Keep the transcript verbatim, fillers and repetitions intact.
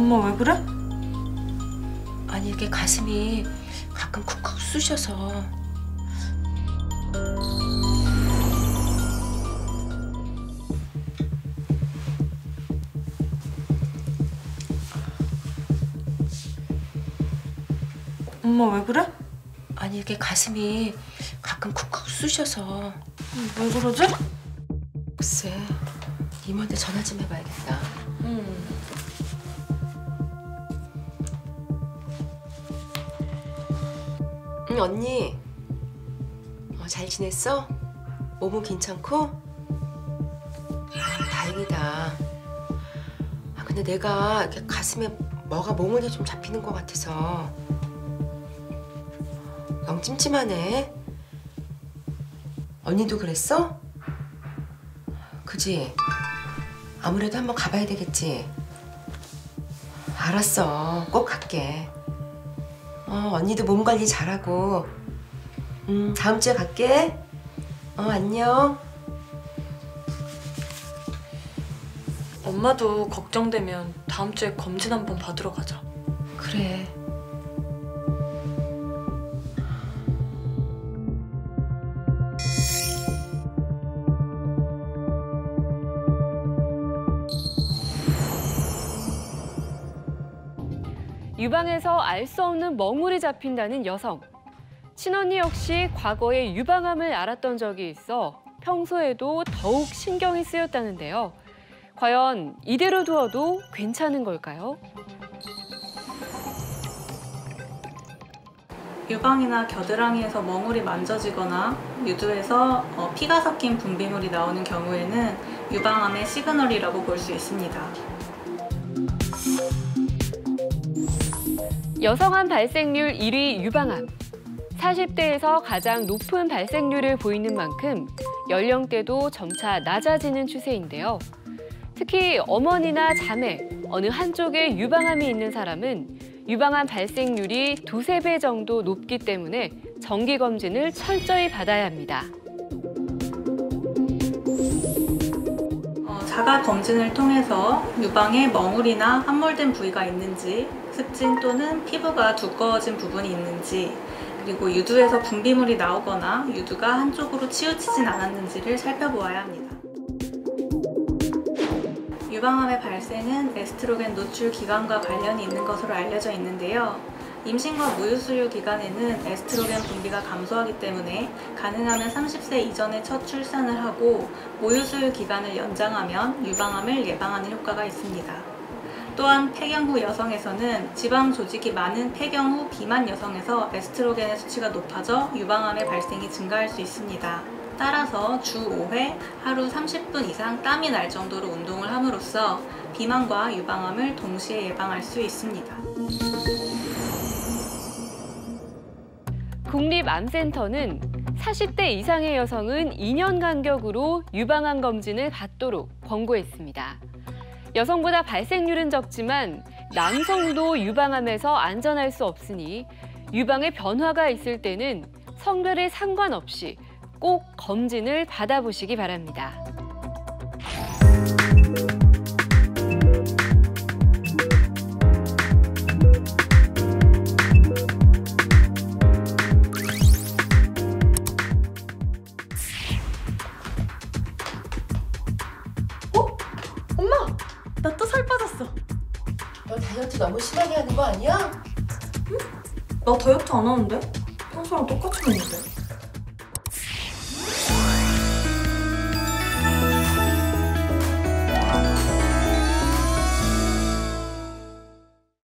엄마 왜 그래? 아니 이게 가슴이 가끔 쿡쿡 쑤셔서. 엄마 왜 그래? 아니 이게 가슴이 가끔 쿡쿡 쑤셔서. 왜 그러지? 글쎄, 이모한테 전화 좀 해봐야겠다. 응. 응, 언니. 어, 잘 지냈어? 몸은 괜찮고? 아, 다행이다. 아, 근데 내가 이렇게 가슴에 뭐가 몽울이 좀 잡히는 것 같아서 영 찜찜하네. 언니도 그랬어? 그지? 아무래도 한번 가봐야 되겠지? 알았어. 꼭 갈게. 어, 언니도 몸 관리 잘하고. 음, 다음 주에 갈게. 어, 안녕. 엄마도 걱정되면 다음 주에 검진 한번 받으러 가자. 그래. 유방에서 알 수 없는 멍울이 잡힌다는 여성. 친언니 역시 과거에 유방암을 앓았던 적이 있어 평소에도 더욱 신경이 쓰였다는데요. 과연 이대로 두어도 괜찮은 걸까요? 유방이나 겨드랑이에서 멍울이 만져지거나 유두에서 어, 피가 섞인 분비물이 나오는 경우에는 유방암의 시그널이라고 볼 수 있습니다. 여성암 발생률 일 위 유방암. 사십 대에서 가장 높은 발생률을 보이는 만큼 연령대도 점차 낮아지는 추세인데요. 특히 어머니나 자매, 어느 한쪽에 유방암이 있는 사람은 유방암 발생률이 두세 배 정도 높기 때문에 정기검진을 철저히 받아야 합니다. 어, 자가 검진을 통해서 유방에 멍울이나 함몰된 부위가 있는지, 습진 또는 피부가 두꺼워진 부분이 있는지, 그리고 유두에서 분비물이 나오거나 유두가 한쪽으로 치우치진 않았는지를 살펴보아야 합니다. 유방암의 발생은 에스트로겐 노출 기간과 관련이 있는 것으로 알려져 있는데요. 임신과 무유수유 기간에는 에스트로겐 분비가 감소하기 때문에 가능하면 삼십 세 이전에 첫 출산을 하고 무유수유 기간을 연장하면 유방암을 예방하는 효과가 있습니다. 또한 폐경 후 여성에서는 지방 조직이 많은 폐경 후 비만 여성에서 에스트로겐의 수치가 높아져 유방암의 발생이 증가할 수 있습니다. 따라서 주 오 회 하루 삼십 분 이상 땀이 날 정도로 운동을 함으로써 비만과 유방암을 동시에 예방할 수 있습니다. 국립암센터는 사십 대 이상의 여성은 이 년 간격으로 유방암 검진을 받도록 권고했습니다. 여성보다 발생률은 적지만 남성도 유방암에서 안전할 수 없으니 유방에 변화가 있을 때는 성별에 상관없이 꼭 검진을 받아보시기 바랍니다. 어? 엄마! 나 또 살 빠졌어. 너 다이어트 너무 심하게 하는 거 아니야? 나 다이어트 안 하는데? 평소랑 똑같이 먹는데.